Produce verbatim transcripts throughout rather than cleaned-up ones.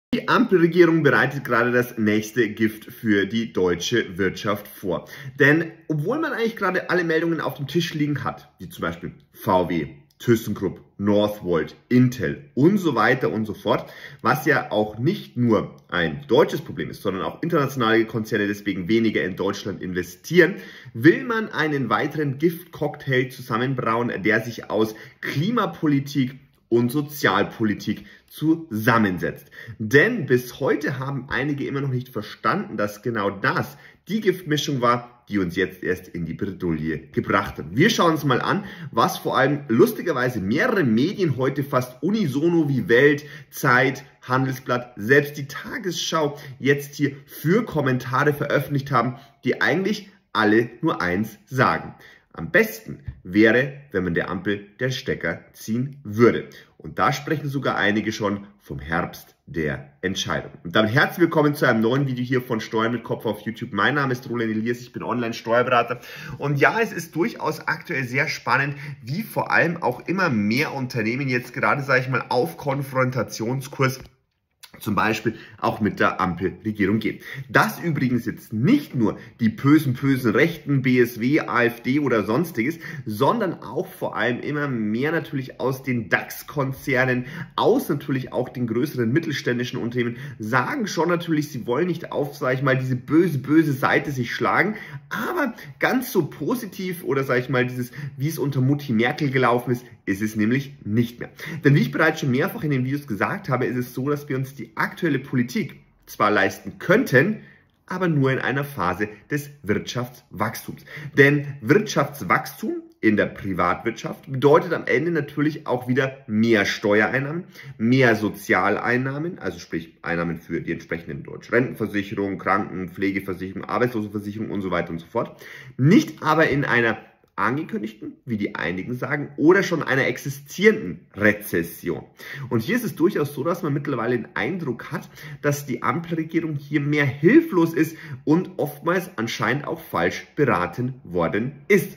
Die Ampelregierung bereitet gerade das nächste Gift für die deutsche Wirtschaft vor. Denn obwohl man eigentlich gerade alle Meldungen auf dem Tisch liegen hat, wie zum Beispiel V W, ThyssenKrupp, Northvolt, Intel und so weiter und so fort, was ja auch nicht nur ein deutsches Problem ist, sondern auch internationale Konzerne deswegen weniger in Deutschland investieren, will man einen weiteren Giftcocktail zusammenbrauen, der sich aus Klimapolitik und Sozialpolitik zusammensetzt. Denn bis heute haben einige immer noch nicht verstanden, dass genau das die Giftmischung war, die uns jetzt erst in die Bredouille gebracht hat. Wir schauen uns mal an, was vor allem lustigerweise mehrere Medien heute fast unisono wie Welt, Zeit, Handelsblatt, selbst die Tagesschau jetzt hier für Kommentare veröffentlicht haben, die eigentlich alle nur eins sagen. Am besten wäre, wenn man der Ampel den Stecker ziehen würde. Und da sprechen sogar einige schon vom Herbst der Entscheidung. Und damit herzlich willkommen zu einem neuen Video hier von Steuern mit Kopf auf YouTube. Mein Name ist Roland Elias, ich bin Online-Steuerberater. Und ja, es ist durchaus aktuell sehr spannend, wie vor allem auch immer mehr Unternehmen jetzt gerade, sage ich mal, auf Konfrontationskurs zum Beispiel auch mit der Ampelregierung geht. Das übrigens jetzt nicht nur die bösen, bösen Rechten, B S W, AfD oder sonstiges, sondern auch vor allem immer mehr natürlich aus den DAX-Konzernen, aus natürlich auch den größeren mittelständischen Unternehmen, sagen schon natürlich, sie wollen nicht auf, sage ich mal, diese böse, böse Seite sich schlagen, aber ganz so positiv oder sage ich mal, dieses, wie es unter Mutti Merkel gelaufen ist, ist es nämlich nicht mehr. Denn wie ich bereits schon mehrfach in den Videos gesagt habe, ist es so, dass wir uns die aktuelle Politik zwar leisten könnten, aber nur in einer Phase des Wirtschaftswachstums. Denn Wirtschaftswachstum in der Privatwirtschaft bedeutet am Ende natürlich auch wieder mehr Steuereinnahmen, mehr Sozialeinnahmen, also sprich Einnahmen für die entsprechenden deutschen Rentenversicherung, Kranken-, Pflegeversicherung, Arbeitslosenversicherung und so weiter und so fort. Nicht aber in einer angekündigten, wie die einigen sagen, oder schon einer existierenden Rezession. Und hier ist es durchaus so, dass man mittlerweile den Eindruck hat, dass die Ampelregierung hier mehr hilflos ist und oftmals anscheinend auch falsch beraten worden ist.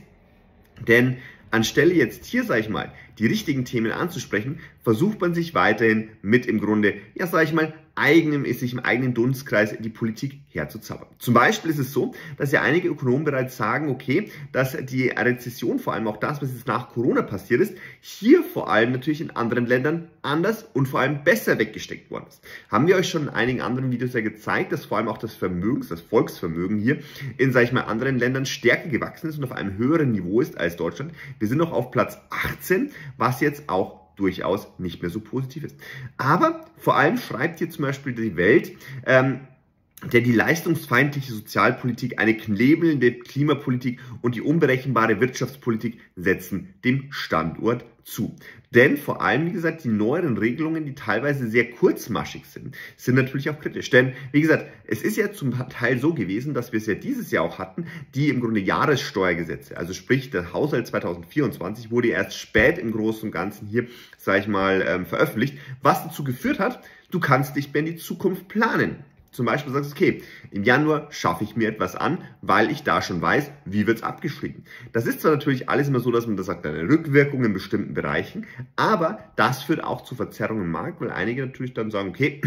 Denn anstelle jetzt hier, sage ich mal, die richtigen Themen anzusprechen, versucht man sich weiterhin mit im Grunde, ja, sage ich mal, eigenem, ist sich im eigenen Dunstkreis die Politik herzuzaubern. Zum Beispiel ist es so, dass ja einige Ökonomen bereits sagen, okay, dass die Rezession, vor allem auch das, was jetzt nach Corona passiert ist, hier vor allem natürlich in anderen Ländern anders und vor allem besser weggesteckt worden ist. Haben wir euch schon in einigen anderen Videos ja gezeigt, dass vor allem auch das Vermögens, das Volksvermögen hier in, sage ich mal, anderen Ländern stärker gewachsen ist und auf einem höheren Niveau ist als Deutschland. Wir sind noch auf Platz achtzehn, was jetzt auch durchaus nicht mehr so positiv ist. Aber vor allem schreibt hier zum Beispiel die Welt, ähm, der die leistungsfeindliche Sozialpolitik, eine knebelnde Klimapolitik und die unberechenbare Wirtschaftspolitik setzen dem Standort zu. Denn vor allem, wie gesagt, die neueren Regelungen, die teilweise sehr kurzmaschig sind, sind natürlich auch kritisch. Denn, wie gesagt, es ist ja zum Teil so gewesen, dass wir es ja dieses Jahr auch hatten, die im Grunde Jahressteuergesetze, also sprich der Haushalt zweitausendvierundzwanzig wurde erst spät im Großen und Ganzen hier, sage ich mal, ähm, veröffentlicht, was dazu geführt hat, du kannst nicht mehr in die Zukunft planen. Zum Beispiel sagst du, okay, im Januar schaffe ich mir etwas an, weil ich da schon weiß, wie wird es abgeschrieben. Das ist zwar natürlich alles immer so, dass man das sagt, eine Rückwirkung in bestimmten Bereichen, aber das führt auch zu Verzerrungen im Markt, weil einige natürlich dann sagen, okay,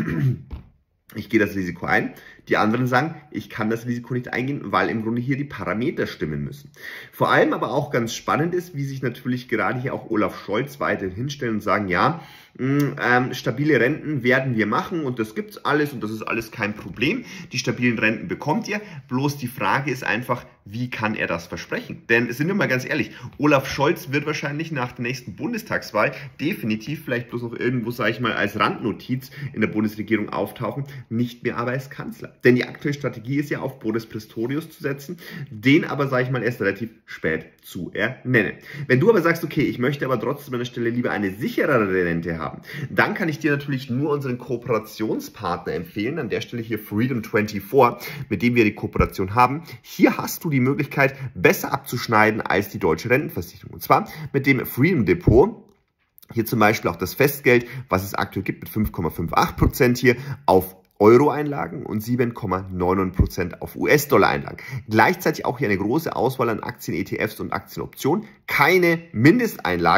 ich gehe das Risiko ein. Die anderen sagen, ich kann das Risiko nicht eingehen, weil im Grunde hier die Parameter stimmen müssen. Vor allem aber auch ganz spannend ist, wie sich natürlich gerade hier auch Olaf Scholz weiterhin hinstellen und sagen, ja, mh, ähm, stabile Renten werden wir machen und das gibt's alles und das ist alles kein Problem. Die stabilen Renten bekommt ihr. Bloß die Frage ist einfach, wie kann er das versprechen? Denn sind wir mal ganz ehrlich, Olaf Scholz wird wahrscheinlich nach der nächsten Bundestagswahl definitiv vielleicht bloß noch irgendwo, sage ich mal, als Randnotiz in der Bundesregierung auftauchen, nicht mehr aber als Kanzler. Denn die aktuelle Strategie ist ja auf Boris Pistorius zu setzen, den aber, sage ich mal, erst relativ spät zu ernennen. Wenn du aber sagst, okay, ich möchte aber trotzdem an der Stelle lieber eine sicherere Rente haben, dann kann ich dir natürlich nur unseren Kooperationspartner empfehlen, an der Stelle hier Freedom vierundzwanzig, mit dem wir die Kooperation haben. Hier hast du die Möglichkeit, besser abzuschneiden als die deutsche Rentenversicherung. Und zwar mit dem Freedom Depot. Hier zum Beispiel auch das Festgeld, was es aktuell gibt mit fünf Komma achtzig Prozent hier auf Euro-Einlagen und sieben Komma neunundneunzig Prozent auf U S-Dollar-Einlagen. Gleichzeitig auch hier eine große Auswahl an Aktien, E T Fs und Aktienoptionen. Keine Mindesteinlage,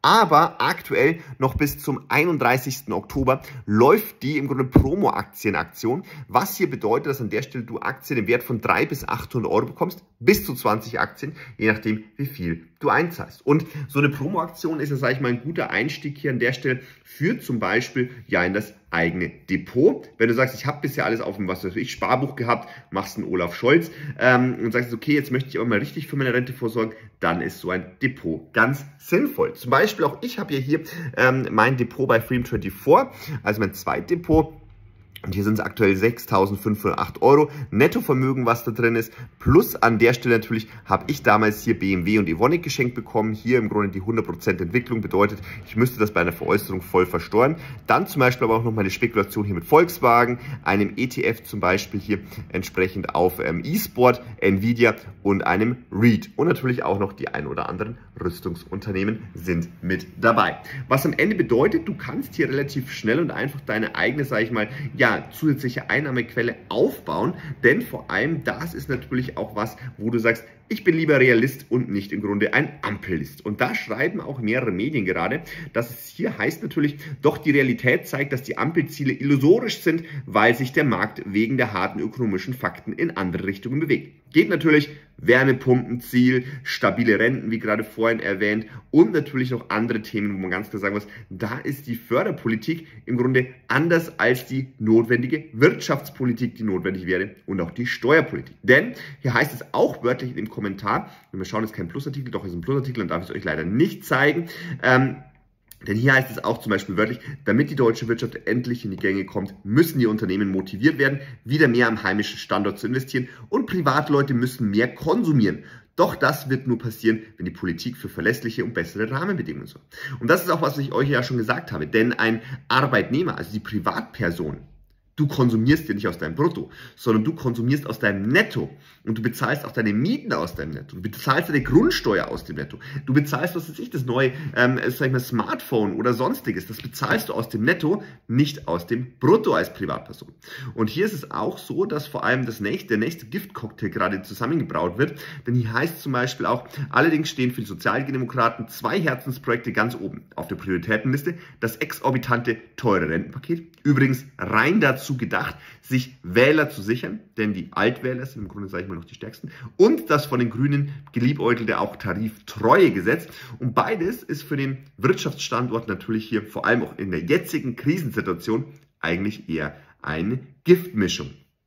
Aber aktuell noch bis zum einunddreißigsten Oktober läuft die im Grunde Promo-Aktienaktion, was hier bedeutet, dass an der Stelle du Aktien im Wert von dreihundert bis achthundert Euro bekommst, bis zu zwanzig Aktien, je nachdem, wie viel du einzahlst. Und so eine Promo-Aktion ist ja, sage ich mal, ein guter Einstieg hier an der Stelle für zum Beispiel ja in das eigene Depot. Wenn du sagst, ich habe bisher alles auf dem, was weiß ich, Sparbuch gehabt, machst einen Olaf Scholz ähm, und sagst, okay, jetzt möchte ich aber mal richtig für meine Rente vorsorgen, dann ist so ein Depot ganz sinnvoll. Zum Beispiel auch ich habe ja hier ähm, mein Depot bei Freedom vierundzwanzig, also mein Zweitdepot. Und hier sind es aktuell sechstausendfünfhundertacht Euro Nettovermögen, was da drin ist. Plus an der Stelle natürlich habe ich damals hier B M W und Evonik geschenkt bekommen. Hier im Grunde die hundert Prozent Entwicklung bedeutet, ich müsste das bei einer Veräußerung voll versteuern. Dann zum Beispiel aber auch noch meine Spekulation hier mit Volkswagen, einem E T F zum Beispiel hier entsprechend auf ähm, E-Sport, Nvidia und einem REIT. Und natürlich auch noch die ein oder anderen Rüstungsunternehmen sind mit dabei. Was am Ende bedeutet, du kannst hier relativ schnell und einfach deine eigene, sage ich mal, ja, zusätzliche Einnahmequelle aufbauen, denn vor allem das ist natürlich auch was, wo du sagst, ich bin lieber Realist und nicht im Grunde ein Ampellist. Und da schreiben auch mehrere Medien gerade, dass es hier heißt natürlich, doch die Realität zeigt, dass die Ampelziele illusorisch sind, weil sich der Markt wegen der harten ökonomischen Fakten in andere Richtungen bewegt. Geht natürlich Wärmepumpenziel, stabile Renten, wie gerade vorhin erwähnt, und natürlich noch andere Themen, wo man ganz klar sagen muss, da ist die Förderpolitik im Grunde anders als die notwendige Wirtschaftspolitik, die notwendig wäre, und auch die Steuerpolitik. Denn hier heißt es auch wörtlich in dem Kommentar, wenn wir schauen, ist kein Plusartikel, doch ist ein Plusartikel, dann darf ich es euch leider nicht zeigen, ähm, denn hier heißt es auch zum Beispiel wörtlich, damit die deutsche Wirtschaft endlich in die Gänge kommt, müssen die Unternehmen motiviert werden, wieder mehr am heimischen Standort zu investieren, und Privatleute müssen mehr konsumieren. Doch das wird nur passieren, wenn die Politik für verlässliche und bessere Rahmenbedingungen sorgt. Und das ist auch, was ich euch ja schon gesagt habe, denn ein Arbeitnehmer, also die Privatperson, du konsumierst ja nicht aus deinem Brutto, sondern du konsumierst aus deinem Netto, und du bezahlst auch deine Mieten aus deinem Netto, du bezahlst deine Grundsteuer aus dem Netto, du bezahlst, was weiß ich, das neue ähm, sag ich mal, Smartphone oder sonstiges, das bezahlst du aus dem Netto, nicht aus dem Brutto als Privatperson. Und hier ist es auch so, dass vor allem das nächste, der nächste Giftcocktail gerade zusammengebraut wird, denn hier heißt zum Beispiel auch, allerdings stehen für die Sozialdemokraten zwei Herzensprojekte ganz oben auf der Prioritätenliste: das exorbitante teure Rentenpaket, übrigens rein dazu gedacht, sich Wähler zu sichern, denn die Altwähler sind im Grunde, sage ich mal, noch die stärksten, und das von den Grünen geliebäugelte auch Tariftreuegesetz. Und beides ist für den Wirtschaftsstandort natürlich hier, vor allem auch in der jetzigen Krisensituation, eigentlich eher eine Giftmischung.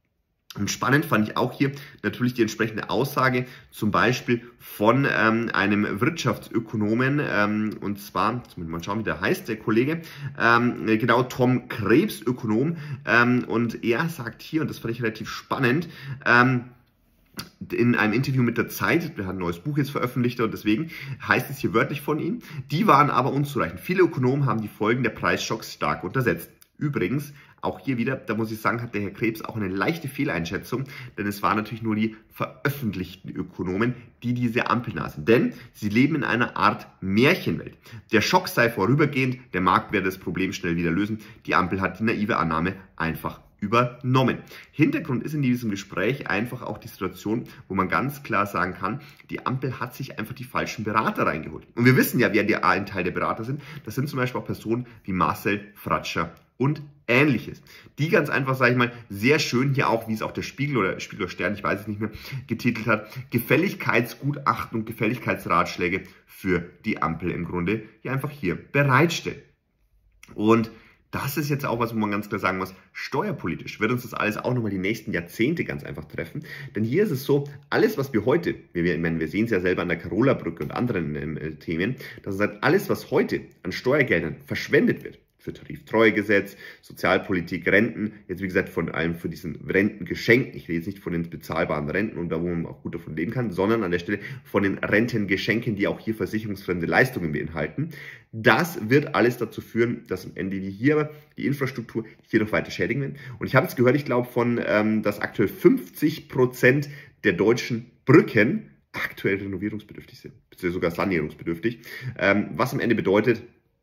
Und spannend fand ich auch hier natürlich die entsprechende Aussage, zum Beispiel von ähm, einem Wirtschaftsökonomen, ähm, und zwar, jetzt muss ich mal schauen, wie der heißt, der Kollege, ähm, genau, Tom Krebs, Ökonom, ähm, und er sagt hier, und das fand ich relativ spannend, ähm, in einem Interview mit der Zeit, der hat ein neues Buch jetzt veröffentlicht, und deswegen heißt es hier wörtlich von ihm, die waren aber unzureichend. Viele Ökonomen haben die Folgen der Preisschocks stark untersetzt. Übrigens, auch hier wieder, da muss ich sagen, hat der Herr Krebs auch eine leichte Fehleinschätzung, denn es waren natürlich nur die veröffentlichten Ökonomen, die diese Ampelnasen. Denn sie leben in einer Art Märchenwelt. Der Schock sei vorübergehend, der Markt werde das Problem schnell wieder lösen. Die Ampel hat die naive Annahme einfach übernommen. Hintergrund ist in diesem Gespräch einfach auch die Situation, wo man ganz klar sagen kann, die Ampel hat sich einfach die falschen Berater reingeholt. Und wir wissen ja, wer der ein Teil der Berater sind. Das sind zum Beispiel auch Personen wie Marcel Fratscher und Ähnliches, die ganz einfach, sage ich mal, sehr schön hier auch, wie es auch der Spiegel oder Spiegel oder Stern, ich weiß es nicht mehr, getitelt hat, Gefälligkeitsgutachten und Gefälligkeitsratschläge für die Ampel im Grunde, die einfach hier bereitstellen. Und das ist jetzt auch was, wo man ganz klar sagen muss, steuerpolitisch wird uns das alles auch nochmal die nächsten Jahrzehnte ganz einfach treffen. Denn hier ist es so, alles, was wir heute, wir, wir, wir sehen es ja selber an der Carola-Brücke und anderen äh, Themen, dass halt alles, was heute an Steuergeldern verschwendet wird, für Tariftreuegesetz, Sozialpolitik, Renten, jetzt wie gesagt von allem für diesen Rentengeschenken, ich rede jetzt nicht von den bezahlbaren Renten und da, wo man auch gut davon leben kann, sondern an der Stelle von den Rentengeschenken, die auch hier versicherungsfremde Leistungen beinhalten. Das wird alles dazu führen, dass am Ende die hier die Infrastruktur hier noch weiter schädigen werden. Und ich habe jetzt gehört, ich glaube von, ähm, dass aktuell fünfzig Prozent der deutschen Brücken aktuell renovierungsbedürftig sind, beziehungsweise sogar sanierungsbedürftig, ähm, was am Ende bedeutet,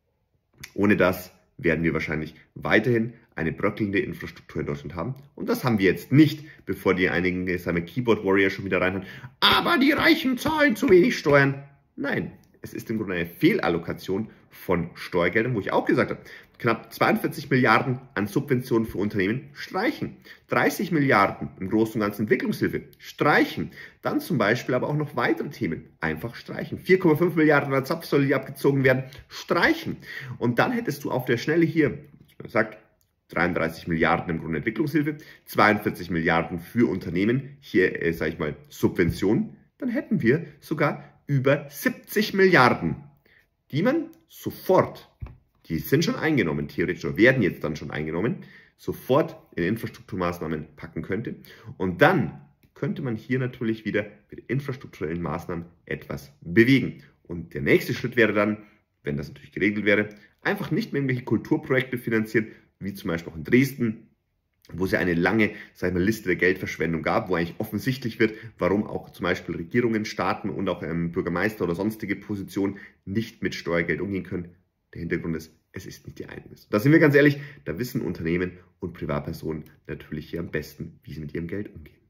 ohne das werden wir wahrscheinlich weiterhin eine bröckelnde Infrastruktur in Deutschland haben. Und das haben wir jetzt nicht, bevor die einigen, sagen wir, Keyboard Warrior schon wieder reinhauen. Aber die Reichen zahlen zu wenig Steuern. Nein, es ist im Grunde eine Fehlallokation von Steuergeldern, wo ich auch gesagt habe, knapp zweiundvierzig Milliarden an Subventionen für Unternehmen streichen. dreißig Milliarden im Großen und Ganzen Entwicklungshilfe streichen. Dann zum Beispiel aber auch noch weitere Themen einfach streichen. vier Komma fünf Milliarden an Zapfsäule, die abgezogen werden, streichen. Und dann hättest du auf der Schnelle hier, wie gesagt, dreiunddreißig Milliarden im Grunde Entwicklungshilfe, zweiundvierzig Milliarden für Unternehmen, hier äh, sage ich mal Subventionen, dann hätten wir sogar über siebzig Milliarden, die man sofort, die sind schon eingenommen, theoretisch, oder werden jetzt dann schon eingenommen, sofort in Infrastrukturmaßnahmen packen könnte. Und dann könnte man hier natürlich wieder mit infrastrukturellen Maßnahmen etwas bewegen. Und der nächste Schritt wäre dann, wenn das natürlich geregelt wäre, einfach nicht mehr irgendwelche Kulturprojekte finanzieren, wie zum Beispiel auch in Dresden, wo es ja eine lange, sag ich mal, Liste der Geldverschwendung gab, wo eigentlich offensichtlich wird, warum auch zum Beispiel Regierungen, Staaten und auch ähm, Bürgermeister oder sonstige Positionen nicht mit Steuergeld umgehen können. Der Hintergrund ist, es ist nicht ihr eigenes. Da sind wir ganz ehrlich, da wissen Unternehmen und Privatpersonen natürlich hier am besten, wie sie mit ihrem Geld umgehen.